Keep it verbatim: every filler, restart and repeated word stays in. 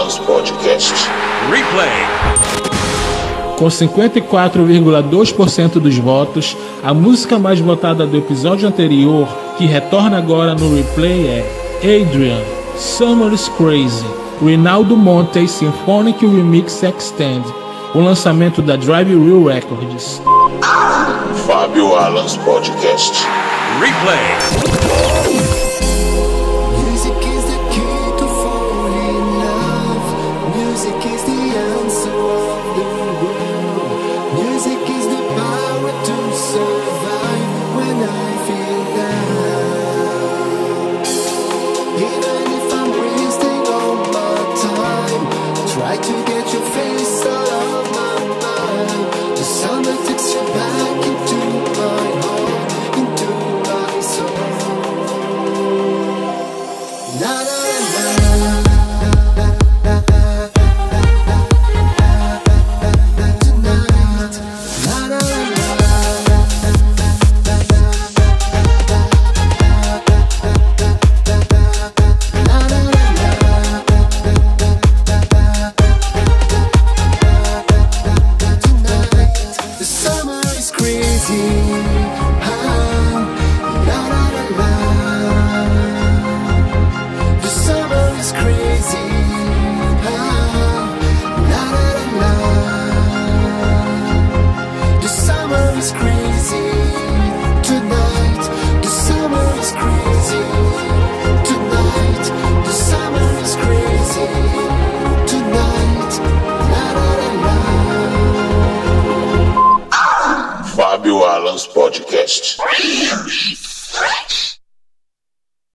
Allan's Podcast. Replay. Com cinquenta e quatro vírgula dois por cento dos votos, a música mais votada do episódio anterior, que retorna agora no replay, é Adrian, Summer's Crazy, Rinaldo Montezz Symphonic Remix Extend, o lançamento da Drive Real Records. Fabio Allan's Podcast. Replay. Fabio Allan's Podcast.